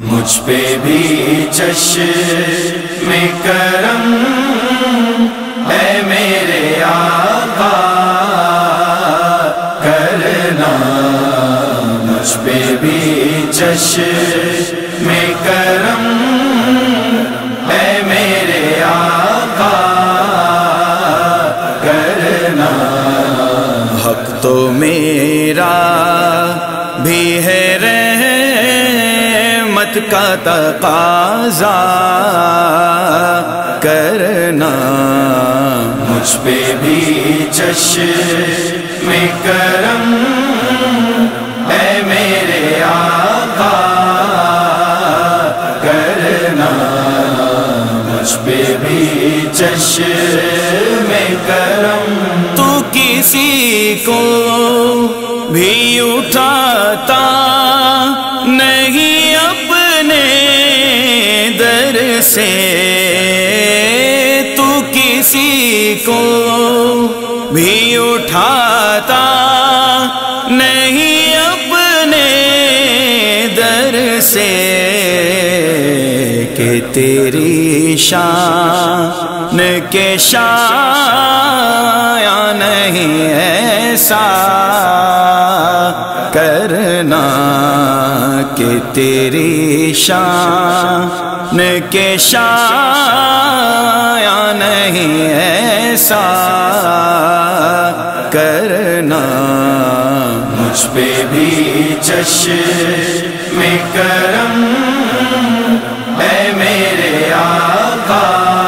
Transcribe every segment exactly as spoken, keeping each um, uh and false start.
مجھ پہ بھی چشم کرم اے میرے آقا کرنا، مجھ پہ بھی چشم کرم اے میرے آقا کرنا۔ حق تو میرا بھی ہے رحمت کا تقاضا کرنا، مجھ پہ بھی چشم کرم اے میرے آقا کرنا، مجھ پہ بھی چشم کرم۔ تو کسی کو بھی اٹھاتا نہیں اپنے در سے، تو کسی کو بھی اٹھاتا نہیں اپنے در سے، کہ تیری شان کے شایع نہیں ایسا کرنا، کہ تیری شان کے شایع نہیں ایسا کرنا، مجھ پہ بھی چشم کرم اے میرے آقا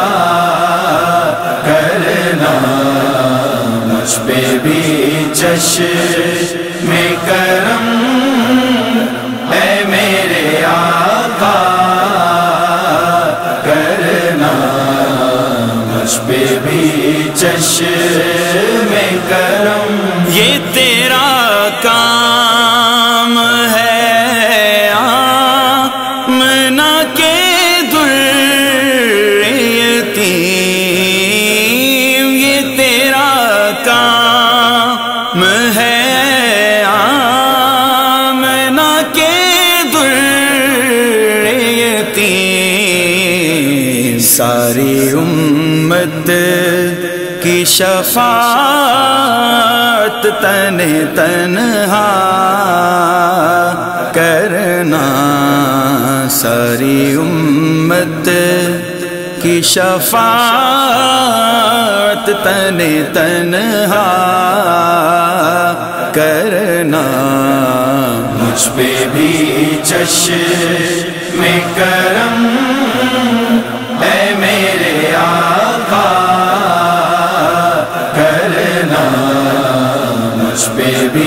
کرنا، مجھ پہ بھی چشم کرم اے میرے آقا کرنا، مجھ پہ بھی چشم کرم۔ یہ تیرا کام ہے آمنہ کے در یتیم، یہ تیرا کام ہے آمنہ کے در یتیم، ساری امت کی شفاعت تن تنہا کرنا، ساری امت کی شفاعت تن تنہا کرنا، مجھ پہ بھی چشم کرم اے میرے آقا کرنا، مجھ پہ بھی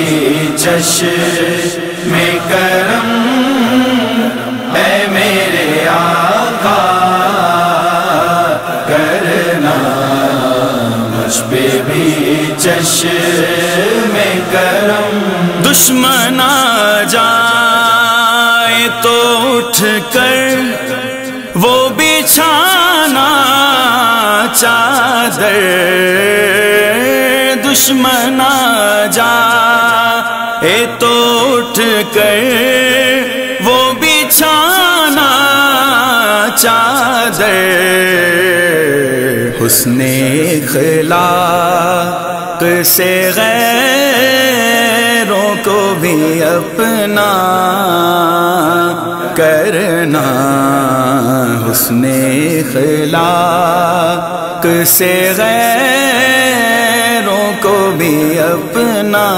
چشم کرم اے میرے آقا کرنا، مجھ پہ بھی چشم کرم۔ دشمن آ جائے تو اٹھ کر وہ بچھانا چادر، دشمن آ جائے تو اٹھ کر وہ بچھانا چادر، حسن اخلاق سے غیروں کو بھی اپنا کرنا، حسن اخلاق سے غیروں کو بھی اپنا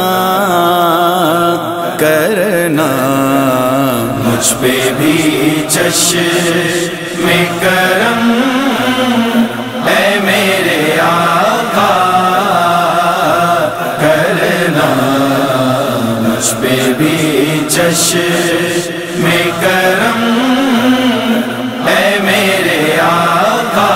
کرنا، مجھ پہ بھی چشم کرم اے میرے آقا کرنا، مجھ پہ بھی چشم کرم اے میرے آقا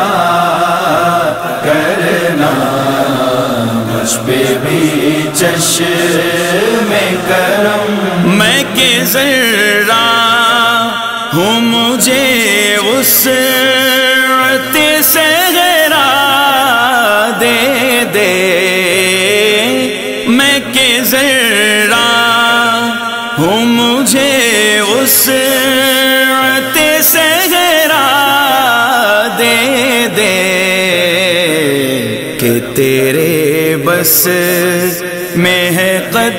کرنا، مجھ پہ بھی چشم کرم۔ میں کہ ذرا ہوں مجھے وسعت سے غیرہ دے دے، میں کہ ذرا ہوں مجھے وسعت بس میں ہے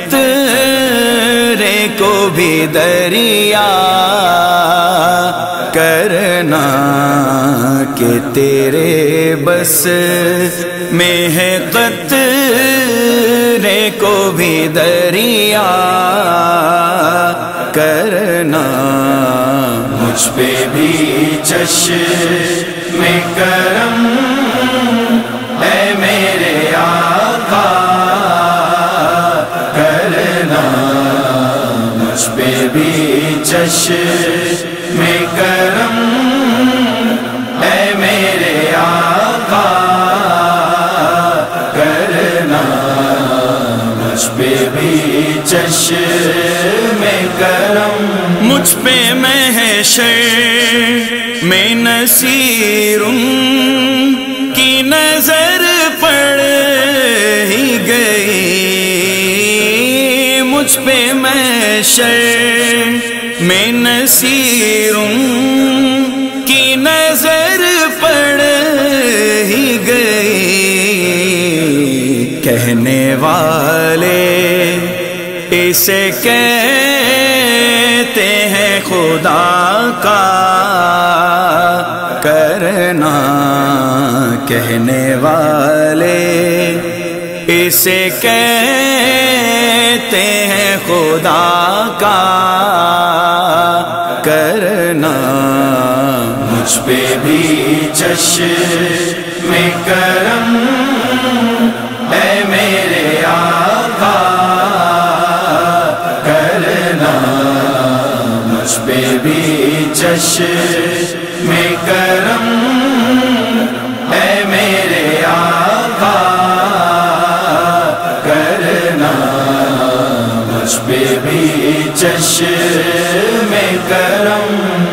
قطرے کو بھی دریا کرنا، کہ تیرے بس میں ہے قطرے کو بھی دریا کرنا، مجھ پہ بھی چشم کرم اے میرے آقا کرنا، مجھ پہ بھی چشم کرم اے میرے آقا کرنا، مجھ پہ بھی چشم کرم، مجھ پہ محشر میں نصیروں کی نظر پڑ ہی گئی، مجھ پہ محشر میں نصیروں کی نظر پڑ ہی گئی، کہنے والے اسے کہتے ہیں خدا کا کرنا، کہنے والے اسے کہتے ہیں خدا کا کرنا، مجھ پہ بھی چشم کرم اے میرے آقا کرنا، مجھ پہ بھی چشم کرم اے میرے آقا کرنا، مجھ پہ بھی چشم کرم۔